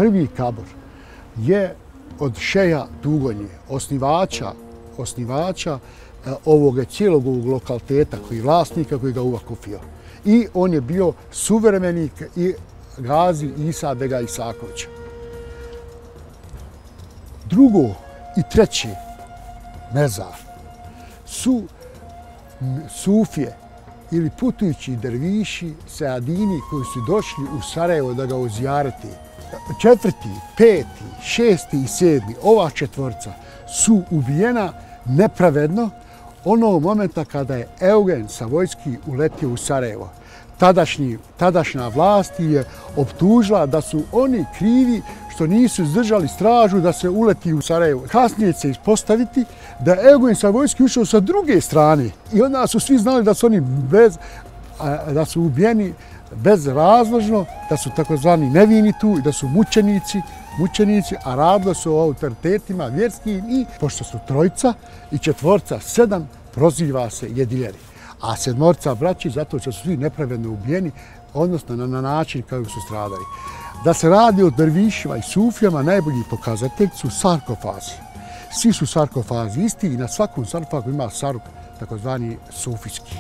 prvi kabor je od šeja Dugonje, osnivača ovog cijelog lokaliteta, vlasnika koji ga uvakufio. I on je bio suvremenik i Gazi Isa Bega Isakovića. Drugo i treće mezar su sufije ili putujući derviši, seadini koji su došli u Sarajevo da ga ozijarete. 4., 5., 6. i 7. ova četvorca su ubijena nepravedno onog momenta kada je Eugen Savojski uletio u Sarajevo. Tadašnja vlast je optužila da su oni krivi što nisu izdržali stražu da se uleti u Sarajevo. Kasnije će se ispostaviti da je Eugen Savojski ušao sa druge strane i onda su svi znali da su oni da su ubijeni bezrazložno, da su takozvani nevini tu i da su mučenici, a radilo su o autoritetima vjerskim i, pošto su trojica i četvorca 7, proziva se jediljevi. A 7 braći zato što su svi nepravedno ubijeni, odnosno na način kako su stradali. Da se radi o dervišima i sufijama, najbolji pokazatelj su sarkofazi. Svi su sarkofazi isti i na svakom sarkofagu ima saruk, takozvani sufijski.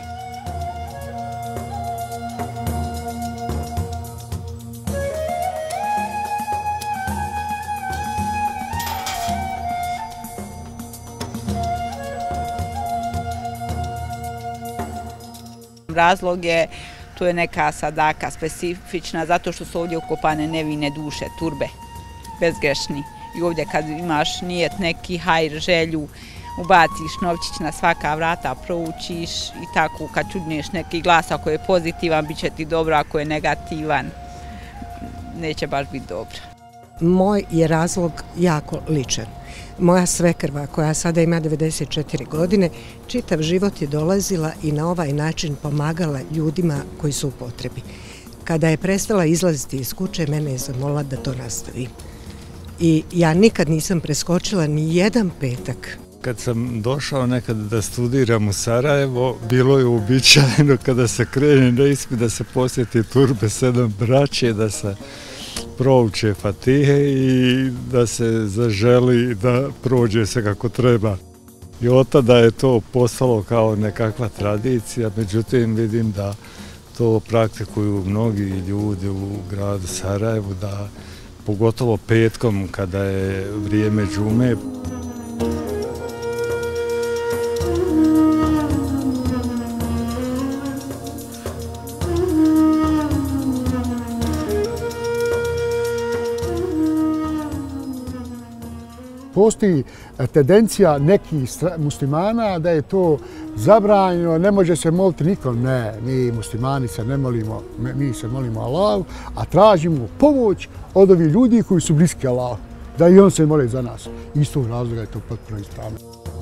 Razlog je, tu je neka sadaka specifična, zato što su ovdje ukopane nevine duše, turbe, bezgrešni. I ovdje kad imaš nijet neki hajr, želju, ubaciš novčić na svaka vrata, proučiš i tako kad čudneš neki glas, ako je pozitivan, bit će ti dobro, ako je negativan, neće baš biti dobro. Moj je razlog jako ličan. Moja svekrva, koja sada ima 94 godine, čitav život je dolazila i na ovaj način pomagala ljudima koji su u potrebi. Kada je prestala izlaziti iz kuće, mene je zamolila da to nastavi. I ja nikad nisam preskočila ni jedan petak. Kad sam došao nekad da studiram u Sarajevo, bilo je uobičajeno kada se krene na ispit da se posjeti turbe 7 braće, da se prouče fatihe i da se zaželi da prođe se kako treba. I od tada je to postalo kao nekakva tradicija, međutim vidim da to praktikuju mnogi ljudi u gradu Sarajevu, da pogotovo petkom kada je vrijeme džume. Postoji tendencija nekih muslimana da je to zabranjeno, ne može se moliti nikom. Ne, mi muslimani se ne molimo, mi se molimo Allahu, a tražimo pomoć od ovih ljudi koji su bliski Allahu, da i on se moli za nas. Iz tog razloga je to potpuno ispravno.